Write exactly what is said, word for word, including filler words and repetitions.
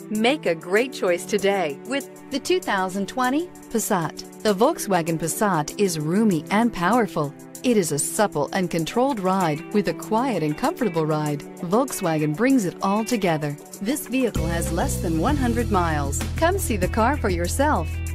Make a great choice today with the two thousand twenty Passat. The Volkswagen Passat is roomy and powerful. It is a supple and controlled ride with a quiet and comfortable ride. Volkswagen brings it all together. This vehicle has less than one hundred miles. Come see the car for yourself.